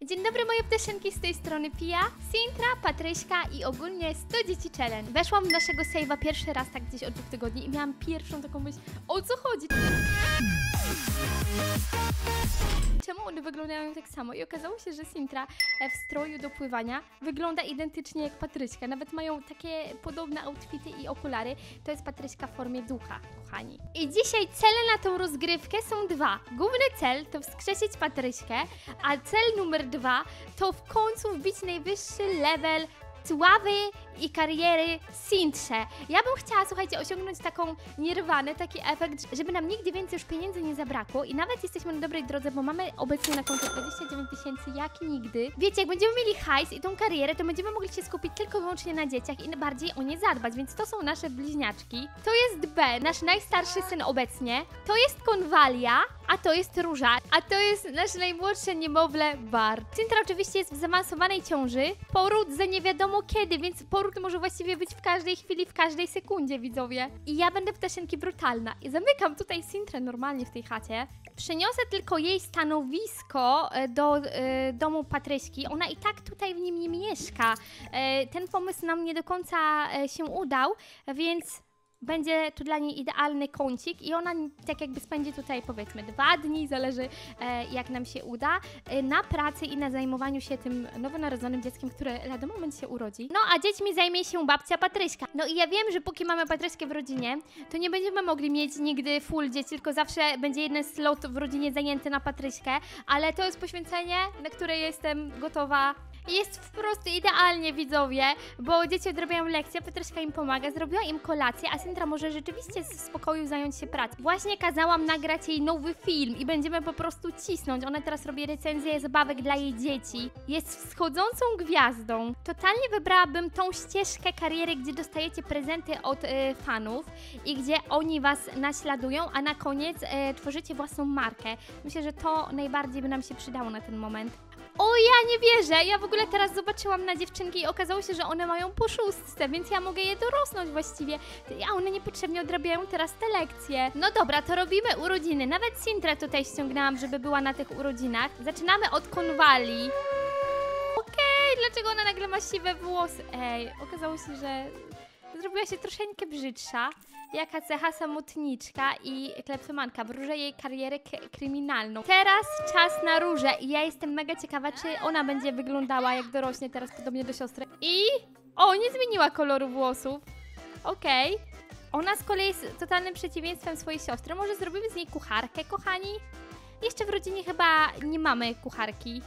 Dzień dobry moje ptaszynki, z tej strony Pia, Sintra, Patryśka i ogólnie 100 dzieci challenge. Weszłam w naszego save'a pierwszy raz tak gdzieś od 2 tygodni i miałam pierwszą taką myśl, o co chodzi? Czemu one wyglądają tak samo? I okazało się, że Sintra w stroju do pływania wygląda identycznie jak Patryśka. Nawet mają takie podobne outfity i okulary. To jest Patryśka w formie ducha, kochani. I dzisiaj cele na tą rozgrywkę są dwa. Główny cel to wskrzesić Patryśkę, a cel numer 2 to w końcu wbić najwyższy level sławy i kariery Sintrze. Ja bym chciała, słuchajcie, osiągnąć taką nirwanę, taki efekt, żeby nam nigdy więcej już pieniędzy nie zabrakło i nawet jesteśmy na dobrej drodze, bo mamy obecnie na koncie 29 000 jak nigdy. Wiecie, jak będziemy mieli hajs i tą karierę, to będziemy mogli się skupić tylko i wyłącznie na dzieciach i bardziej o nie zadbać, więc to są nasze bliźniaczki. To jest B, nasz najstarszy syn obecnie, to jest Konwalia, a to jest Róża, a to jest nasze najmłodsze niemowlę Bart. Sintra oczywiście jest w zaawansowanej ciąży, poród za nie wiadomo kiedy, więc poród może właściwie być w każdej chwili, w każdej sekundzie, widzowie. I ja będę ptaszynki brutalna i zamykam tutaj Sintrę normalnie w tej chacie. Przeniosę tylko jej stanowisko do domu Patryśki. Ona i tak tutaj w nim nie mieszka. Ten pomysł nam nie do końca się udał, więc będzie tu dla niej idealny kącik i ona tak jakby spędzi tutaj powiedzmy 2 dni, zależy jak nam się uda, na pracy i na zajmowaniu się tym nowonarodzonym dzieckiem, które lada moment się urodzi. No a dziećmi zajmie się babcia Patryśka. No i ja wiem, że póki mamy Patryśkę w rodzinie, to nie będziemy mogli mieć nigdy full dzieci, tylko zawsze będzie jeden slot w rodzinie zajęty na Patryśkę, ale to jest poświęcenie, na które jestem gotowa. Jest wprost idealnie, widzowie, bo dzieci odrabiają lekcje, Patryśka im pomaga, zrobiła im kolację, a Sintra może rzeczywiście w spokoju zająć się pracą. Właśnie kazałam nagrać jej nowy film i będziemy po prostu cisnąć. Ona teraz robi recenzję zabawek dla jej dzieci. Jest wschodzącą gwiazdą. Totalnie wybrałabym tą ścieżkę kariery, gdzie dostajecie prezenty od fanów i gdzie oni was naśladują, a na koniec tworzycie własną markę. Myślę, że to najbardziej by nam się przydało na ten moment. O, ja nie wierzę! Ja w ogóle teraz zobaczyłam na dziewczynki i okazało się, że one mają po 6, więc ja mogę je dorosnąć właściwie. A one niepotrzebnie odrabiają teraz te lekcje. No dobra, to robimy urodziny. Nawet Sintrę tutaj ściągnęłam, żeby była na tych urodzinach. Zaczynamy od Konwali. Okej, dlaczego ona nagle ma siwe włosy? Ej, okazało się, że zrobiła się troszeczkę brzydsza. Jaka cecha samotniczka i kleptomanka. Wróżę jej karierę kryminalną. Teraz czas na Różę i ja jestem mega ciekawa, czy ona będzie wyglądała jak dorośnie teraz podobnie do siostry. I... O, nie zmieniła koloru włosów. Okej. Ona z kolei jest totalnym przeciwieństwem swojej siostry. Może zrobimy z niej kucharkę, kochani? Jeszcze w rodzinie chyba nie mamy kucharki.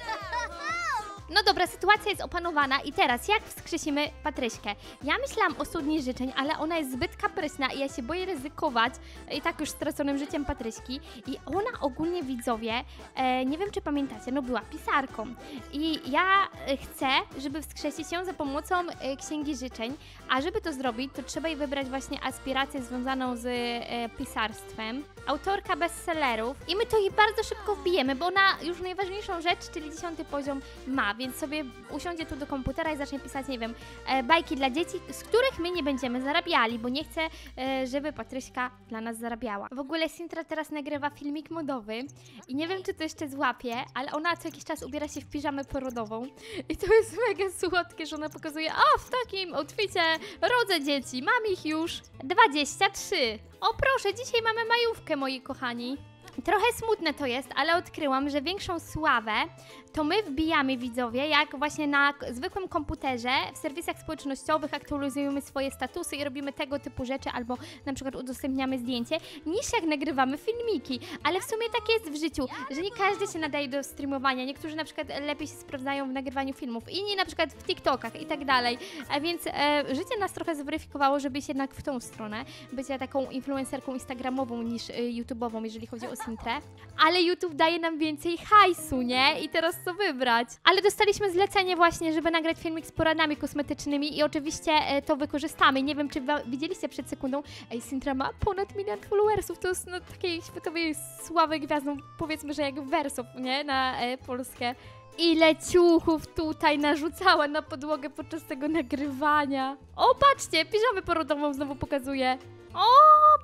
No dobra, sytuacja jest opanowana i teraz jak wskrzesimy Patryśkę? Ja myślałam o studni życzeń, ale ona jest zbyt kapryśna i ja się boję ryzykować i tak już straconym życiem Patryśki. I ona ogólnie, widzowie, nie wiem czy pamiętacie, no była pisarką. I ja chcę, żeby wskrzesić ją za pomocą księgi życzeń, a żeby to zrobić, to trzeba jej wybrać właśnie aspirację związaną z pisarstwem. Autorka bestsellerów i my to jej bardzo szybko wbijemy, bo ona już najważniejszą rzecz, czyli 10. poziom ma, więc sobie usiądzie tu do komputera i zacznie pisać, nie wiem, bajki dla dzieci, z których my nie będziemy zarabiali, bo nie chcę, żeby Patryśka dla nas zarabiała. W ogóle Sintra teraz nagrywa filmik modowy i nie wiem, czy to jeszcze złapie, ale ona co jakiś czas ubiera się w piżamę porodową i to jest mega słodkie, że ona pokazuje, a w takim outficie rodzę dzieci, mam ich już 23. O proszę, dzisiaj mamy majówkę, moi kochani. Trochę smutne to jest, ale odkryłam, że większą sławę to my wbijamy, widzowie, jak właśnie na zwykłym komputerze, w serwisach społecznościowych aktualizujemy swoje statusy i robimy tego typu rzeczy, albo na przykład udostępniamy zdjęcie, niż jak nagrywamy filmiki. Ale w sumie tak jest w życiu, że nie każdy się nadaje do streamowania. Niektórzy na przykład lepiej się sprawdzają w nagrywaniu filmów, inni na przykład w TikTokach i tak dalej. A więc życie nas trochę zweryfikowało, żeby iść jednak w tą stronę, bycia taką influencerką instagramową niż YouTube'ową, jeżeli chodzi o Sintrę. Ale YouTube daje nam więcej hajsu, nie? I teraz co wybrać? Ale dostaliśmy zlecenie właśnie, żeby nagrać filmik z poradami kosmetycznymi i oczywiście to wykorzystamy. Nie wiem, czy widzieliście przed sekundą, ej, Sintra ma ponad 1 000 000 followersów, to jest no takiej światowej sławy gwiazdą, powiedzmy, że jak Wersow, nie? Na Polskę. Ile ciuchów tutaj narzucała na podłogę podczas tego nagrywania. O, patrzcie, piżamę porodową znowu pokazuję. O,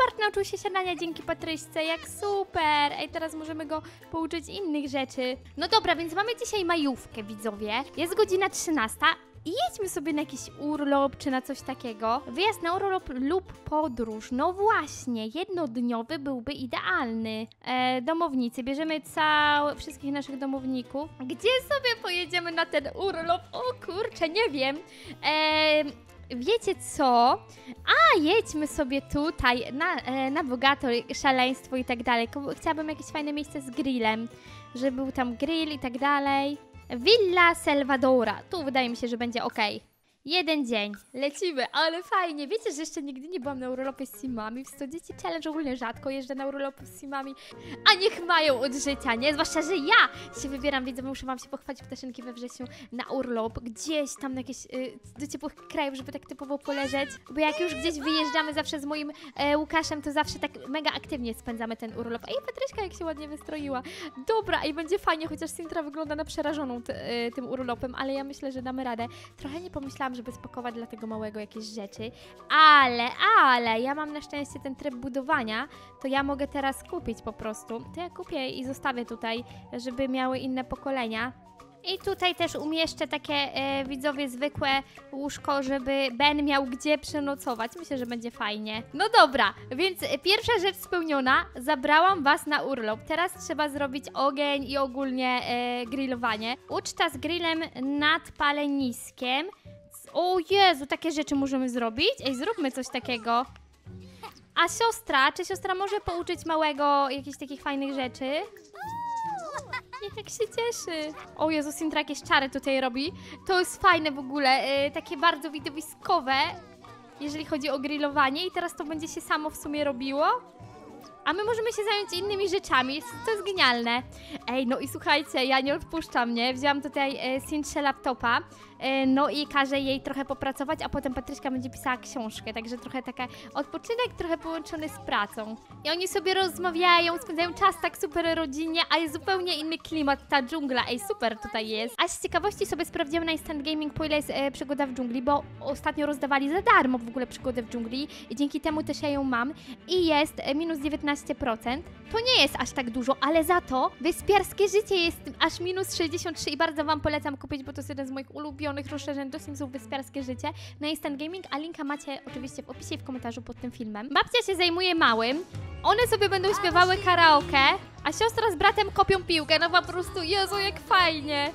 Bart nauczył się siadania dzięki Patryśce, jak super. Ej, teraz możemy go pouczyć innych rzeczy. No dobra, więc mamy dzisiaj majówkę, widzowie. Jest godzina 13. I jedźmy sobie na jakiś urlop, czy na coś takiego. Wyjazd na urlop lub podróż. No właśnie, jednodniowy byłby idealny. Domownicy, bierzemy wszystkich naszych domowników. Gdzie sobie pojedziemy na ten urlop? O kurczę, nie wiem. Wiecie co? Jedźmy sobie tutaj na bogato, szaleństwo i tak dalej. Chciałabym jakieś fajne miejsce z grillem, żeby był tam grill i tak dalej. Villa Salvadora. Tu wydaje mi się, że będzie ok. Jeden dzień. Lecimy, ale fajnie. Wiecie, że jeszcze nigdy nie byłam na urlopie z Simami. W 100 dzieci challenge ogólnie rzadko jeżdżę na urlopy z Simami. A niech mają od życia, nie? Zwłaszcza, że ja się wybieram, więc muszę wam się pochwalić, ptaszynki, we wrześniu na urlop. Gdzieś tam na jakieś do ciepłych krajów, żeby tak typowo poleżeć. Bo jak już gdzieś wyjeżdżamy zawsze z moim Łukaszem, to zawsze tak mega aktywnie spędzamy ten urlop. Ej, Patryśka jak się ładnie wystroiła. Dobra, i będzie fajnie, chociaż Sintra wygląda na przerażoną tym urlopem, ale ja myślę, że damy radę. Trochę nie pomyślałam, żeby spakować dla tego małego jakieś rzeczy, ale ja mam na szczęście ten tryb budowania, to ja mogę teraz kupić po prostu. To ja kupię i zostawię tutaj, żeby miały inne pokolenia. I tutaj też umieszczę takie, widzowie, zwykłe łóżko, żeby Ben miał gdzie przenocować. Myślę, że będzie fajnie. No dobra, więc pierwsza rzecz spełniona. Zabrałam was na urlop. Teraz trzeba zrobić ogień i ogólnie grillowanie. Uczta z grillem nad paleniskiem. O Jezu, takie rzeczy możemy zrobić? Ej, zróbmy coś takiego. A czy siostra może pouczyć małego jakichś takich fajnych rzeczy? Nie tak się cieszy. O Jezu, Sintra jakieś czary tutaj robi. To jest fajne w ogóle, takie bardzo widowiskowe, jeżeli chodzi o grillowanie. I teraz to będzie się samo w sumie robiło. A my możemy się zająć innymi rzeczami, to jest genialne. Ej, no i słuchajcie, ja nie odpuszczam, nie? Wzięłam tutaj Sintrze laptopa, no i każę jej trochę popracować, a potem Patryśka będzie pisała książkę, także trochę taka odpoczynek, trochę połączony z pracą. I oni sobie rozmawiają, spędzają czas tak super rodzinnie, a jest zupełnie inny klimat, ta dżungla, ej, super tutaj jest. A z ciekawości sobie sprawdziłam na Instant Gaming, po ile jest przygoda w dżungli, bo ostatnio rozdawali za darmo w ogóle przygodę w dżungli i dzięki temu też ja ją mam i jest minus 19%. To nie jest aż tak dużo, ale za to wyspiarskie życie jest aż minus 63 i bardzo wam polecam kupić, bo to jest jeden z moich ulubionych rozszerzeń do Simsów, wyspiarskie życie na Instant Gaming, a linka macie oczywiście w opisie i w komentarzu pod tym filmem. Babcia się zajmuje małym, one sobie będą śpiewały karaoke, a siostra z bratem kopią piłkę, no po prostu, Jezu, jak fajnie.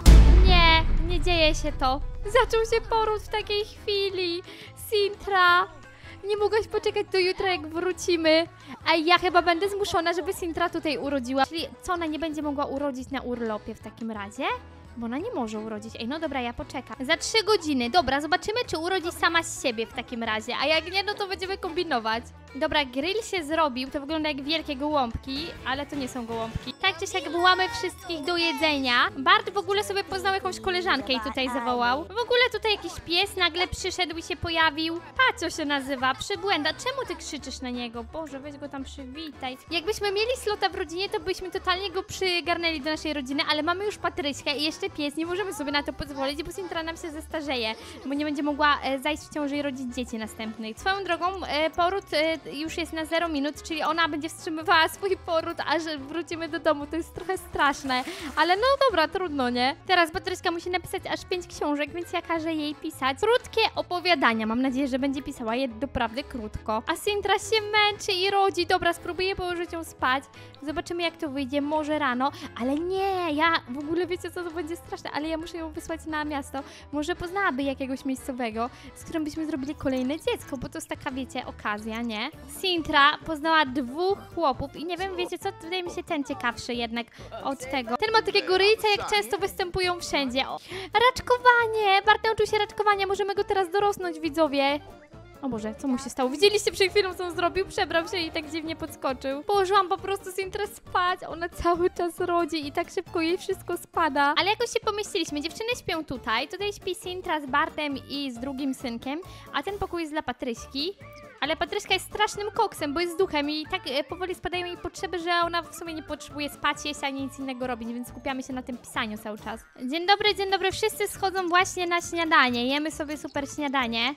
Nie dzieje się to. Zaczął się poród w takiej chwili. Sintra, nie mogłaś poczekać do jutra, jak wrócimy. A ja chyba będę zmuszona, żeby Sintra tutaj urodziła. Czyli co, ona nie będzie mogła urodzić na urlopie w takim razie? Bo ona nie może urodzić. Ej, no dobra, ja poczekam. Za 3 godziny. Dobra, zobaczymy, czy urodzi sama z siebie w takim razie. A jak nie, no to będziemy kombinować. Dobra, grill się zrobił. To wygląda jak wielkie gołąbki, ale to nie są gołąbki. Tak czy siak wołamy wszystkich do jedzenia. Bart w ogóle sobie poznał jakąś koleżankę i tutaj zawołał. W ogóle tutaj jakiś pies nagle przyszedł i się pojawił. Pacio się nazywa, przybłęda. Czemu ty krzyczysz na niego? Boże, weź go tam przywitaj. Jakbyśmy mieli slota w rodzinie, to byśmy totalnie go przygarnęli do naszej rodziny, ale mamy już Patryśkę i jeszcze pies. Nie możemy sobie na to pozwolić, bo Sintra nam się zestarzeje, bo nie będzie mogła zajść w ciąży i rodzić dzieci następnych. Swoją drogą, poród już jest na 0 minut, czyli ona będzie wstrzymywała swój poród, aż wrócimy do domu. To jest trochę straszne, ale no dobra, trudno, nie? Teraz Patryśka musi napisać aż 5 książek, więc ja każę jej pisać krótkie opowiadania. Mam nadzieję, że będzie pisała je doprawdy krótko. A Sintra się męczy i rodzi. Dobra, spróbuję położyć ją spać. Zobaczymy, jak to wyjdzie. Może rano, ale nie, ja w ogóle, wiecie co, to będzie straszne, ale ja muszę ją wysłać na miasto. Może poznałaby jakiegoś miejscowego, z którym byśmy zrobili kolejne dziecko, bo to jest taka, wiecie, okazja, nie? Sintra poznała 2 chłopów i nie wiem, wiecie co, wydaje mi się ten ciekawszy jednak od tego. Ten ma takiego ryjca, jak często występują wszędzie. O, raczkowanie! Bart nauczył się raczkowania, możemy go teraz dorosnąć, widzowie. O Boże, co mu się stało? Widzieliście przed chwilą, co on zrobił? Przebrał się i tak dziwnie podskoczył. Położyłam po prostu Sintrę spać, ona cały czas rodzi i tak szybko jej wszystko spada. Ale jakoś się pomyśleliśmy, dziewczyny śpią tutaj, tutaj śpi Sintra z Bartem i z drugim synkiem, a ten pokój jest dla Patryśki. Ale Patryśka jest strasznym koksem, bo jest duchem i tak powoli spadają jej potrzeby, że ona w sumie nie potrzebuje spać, jeść ani nic innego robić, więc skupiamy się na tym pisaniu cały czas. Dzień dobry, wszyscy schodzą właśnie na śniadanie, jemy sobie super śniadanie.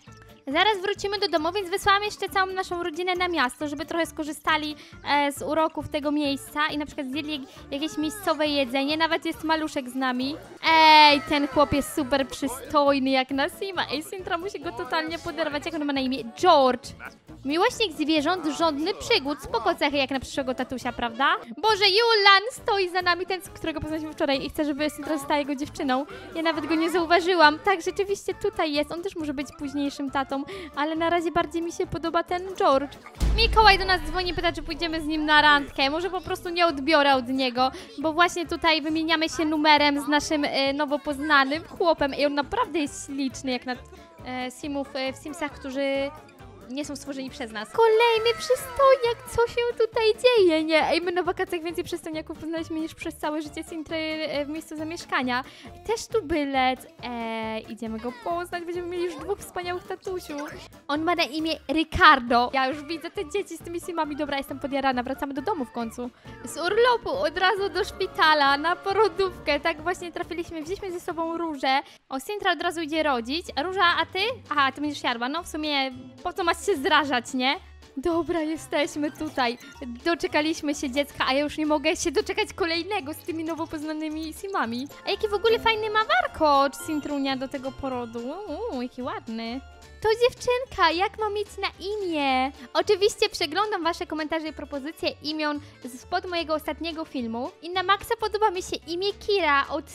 Zaraz wrócimy do domu, więc wysłałam jeszcze całą naszą rodzinę na miasto, żeby trochę skorzystali z uroków tego miejsca i na przykład zjedli jakieś miejscowe jedzenie. Nawet jest maluszek z nami. Ej, ten chłop jest super przystojny jak na Sima. Ej, Sintra musi go totalnie poderwać. Jak on ma na imię? George. Miłośnik zwierząt, żądny przygód. Spoko cechy jak na przyszłego tatusia, prawda? Boże, Julan stoi za nami, ten, którego poznaliśmy wczoraj i chce, żeby Sintra została jego dziewczyną. Ja nawet go nie zauważyłam. Tak, rzeczywiście tutaj jest. On też może być późniejszym tatą, ale na razie bardziej mi się podoba ten George. Mikołaj do nas dzwoni, pyta, czy pójdziemy z nim na randkę. Może po prostu nie odbiorę od niego, bo właśnie tutaj wymieniamy się numerem z naszym nowo poznanym chłopem i on naprawdę jest śliczny, jak na Simów w Simsach, którzy nie są stworzeni przez nas. Kolejny przystojniak, co się tutaj dzieje, nie? Ej, my na wakacjach więcej przystojniaków poznaliśmy niż przez całe życie Sintry w miejscu zamieszkania. Też tu bylec. Idziemy go poznać, będziemy mieli już 2 wspaniałych tatusiów. On ma na imię Ricardo. Ja już widzę te dzieci z tymi Simami. Dobra, jestem podjarana, wracamy do domu w końcu. Z urlopu od razu do szpitala, na porodówkę. Tak właśnie trafiliśmy, wzięliśmy ze sobą Różę. O, Sintra od razu idzie rodzić. A Róża, a ty? Aha, ty będziesz jadła. No w sumie, po co masz się zrażać, nie? Dobra, jesteśmy tutaj. Doczekaliśmy się dziecka, a ja już nie mogę się doczekać kolejnego z tymi nowo poznanymi Simami. A jaki w ogóle fajny ma warkocz Sintrunia do tego porodu. Jaki ładny. To dziewczynka, jak ma mieć na imię? Oczywiście przeglądam wasze komentarze i propozycje imion spod mojego ostatniego filmu. I na maksa podoba mi się imię Kira od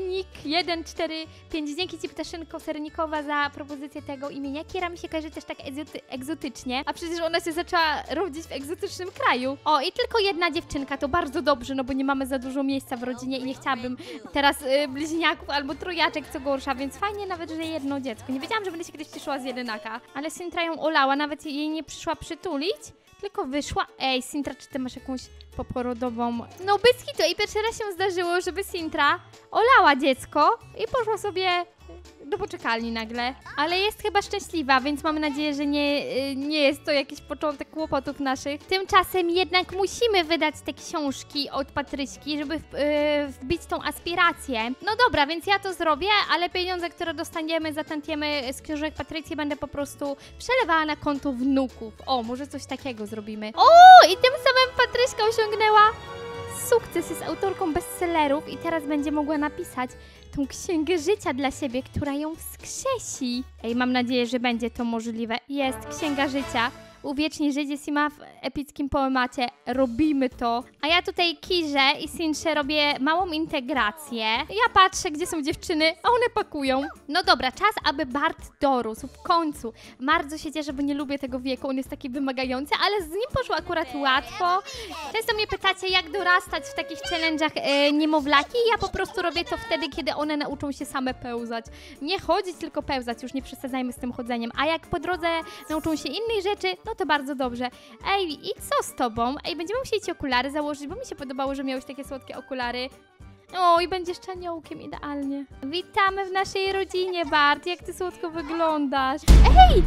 Sernik145. Dzięki ci, ptaszynko Sernikowa, za propozycję tego imienia. Kira mi się kojarzy też tak egzotycznie, a przecież ona się zaczęła rodzić w egzotycznym kraju. O, i tylko jedna dziewczynka, to bardzo dobrze, no bo nie mamy za dużo miejsca w rodzinie i nie chciałabym teraz bliźniaków albo trojaczek, co gorsza, więc fajnie nawet, że jedno dziecko. Nie wiedziałam, że będę się kiedyś cieszyła z jedynaka, ale Sintra ją olała, nawet jej nie przyszła przytulić, tylko wyszła. Ej, Sintra, czy ty masz jakąś poporodową? No byski to i pierwszy raz się zdarzyło, żeby Sintra olała dziecko i poszła sobie do poczekalni nagle. Ale jest chyba szczęśliwa, więc mamy nadzieję, że nie jest to jakiś początek kłopotów naszych. Tymczasem jednak musimy wydać te książki od Patryśki, żeby wbić tą aspirację. No dobra, więc ja to zrobię, ale pieniądze, które dostaniemy za tantiemy z książek Patrycji, będę po prostu przelewała na konto wnuków. O, może coś takiego zrobimy. O, i tym samym Patryśka osiągnęła sukces, jest autorką bestsellerów i teraz będzie mogła napisać tą księgę życia dla siebie, która ją wskrzesi. Ej, mam nadzieję, że będzie to możliwe. Jest księga życia. Uwieczni Żydzie Sima w epickim poemacie. Robimy to. A ja tutaj Kirze i Sintrze robię małą integrację. Ja patrzę, gdzie są dziewczyny, a one pakują. No dobra, czas, aby Bart dorósł. W końcu. Bardzo się cieszę, bo nie lubię tego wieku. On jest taki wymagający, ale z nim poszło akurat łatwo. Często mnie pytacie, jak dorastać w takich challenge'ach niemowlaki. Ja po prostu robię to wtedy, kiedy one nauczą się same pełzać. Nie chodzić, tylko pełzać. Już nie przesadzajmy z tym chodzeniem. A jak po drodze nauczą się innej rzeczy, no to bardzo dobrze. Ej, i co z tobą? Ej, będziemy musieli ci okulary założyć, bo mi się podobało, że miałeś takie słodkie okulary. O, i będziesz czaniołkiem, idealnie. Witamy w naszej rodzinie, Bart. Jak ty słodko wyglądasz. Ej!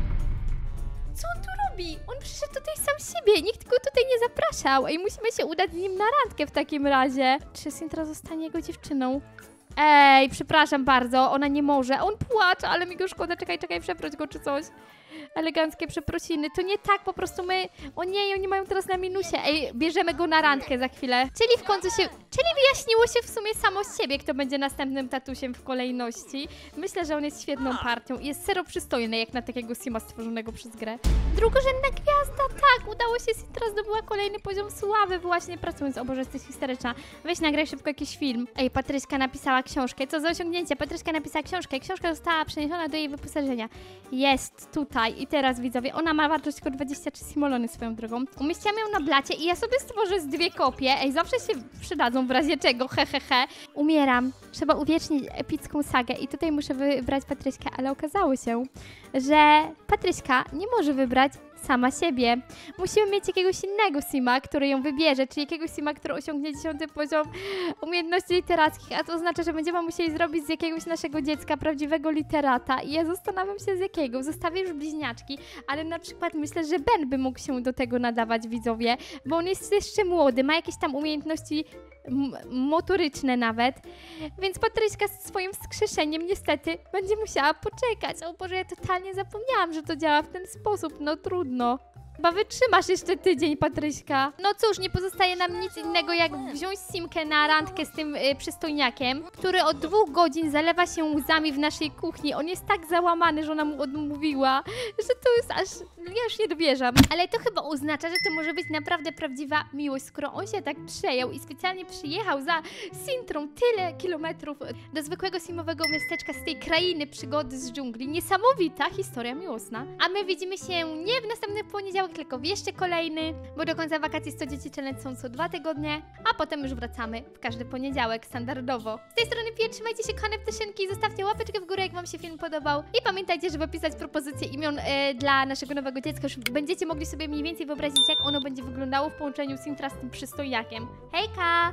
Co on tu robi? On przyszedł tutaj sam z siebie. Nikt go tutaj nie zapraszał. Ej, musimy się udać z nim na randkę w takim razie. Czy Sintra zostanie jego dziewczyną? Ej, przepraszam bardzo, ona nie może. On płacze, ale mi go szkoda. Czekaj, przeproś go czy coś. Eleganckie przeprosiny. To nie tak, po prostu my... O nie, oni mają teraz na minusie. Ej, bierzemy go na randkę za chwilę. Czyli w końcu się... Czyli wyjaśniło się w sumie samo z siebie, kto będzie następnym tatusiem w kolejności. Myślę, że on jest świetną partią. Jest sero przystojny, jak na takiego Sima stworzonego przez grę. Drugorzędna gwiazda, tak! Udało się, Sintra zdobyła kolejny poziom sławy właśnie pracując. O Boże, jesteś historyczna. Weź, nagraj szybko jakiś film. Ej, Patryśka napisała książkę. Co za osiągnięcie? Patryśka napisała książkę. Książka została przeniesiona do jej wyposażenia. Jest tutaj. I teraz, widzowie, ona ma wartość tylko 23 simolony swoją drogą. Umieściłam ją na blacie i ja sobie stworzę z 2 kopie. Ej, zawsze się przydadzą w razie czego, hehehe. Umieram. Trzeba uwiecznić epicką sagę i tutaj muszę wybrać Patryśkę, ale okazało się, że Patryśka nie może wybrać sama siebie. Musimy mieć jakiegoś innego Sima, który ją wybierze, czyli jakiegoś Sima, który osiągnie 10 poziom umiejętności literackich, a to oznacza, że będziemy musieli zrobić z jakiegoś naszego dziecka prawdziwego literata i ja zastanawiam się z jakiego. Zostawię już bliźniaczki, ale na przykład myślę, że Ben by mógł się do tego nadawać, widzowie, bo on jest jeszcze młody, ma jakieś tam umiejętności motoryczne nawet. Więc Patryśka z swoim wskrzeszeniem niestety będzie musiała poczekać. O Boże, ja totalnie zapomniałam, że to działa w ten sposób. No trudno. Chyba wytrzymasz jeszcze tydzień, Patryśka. No cóż, nie pozostaje nam nic innego, jak wziąć Simkę na randkę z tym przystojniakiem, który od 2 godzin zalewa się łzami w naszej kuchni. On jest tak załamany, że ona mu odmówiła, że to jest aż... Ja już nie dowierzam. Ale to chyba oznacza, że to może być naprawdę prawdziwa miłość, skoro on się tak przejął i specjalnie przyjechał za Sintrą tyle kilometrów do zwykłego simowego miasteczka z tej krainy przygody z dżungli. Niesamowita historia miłosna. A my widzimy się nie w następny poniedziałek, tylko w jeszcze kolejny, bo do końca wakacji 100 dzieci challenge są co 2 tygodnie, a potem już wracamy w każdy poniedziałek, standardowo. Z tej strony Pia, trzymajcie się kochane ptaszynki, zostawcie łapeczkę w górę, jak wam się film podobał i pamiętajcie, żeby pisać propozycje imion dla naszego nowego dziecka, już będziecie mogli sobie mniej więcej wyobrazić, jak ono będzie wyglądało w połączeniu Sintra z tym przystojniakiem. Hejka!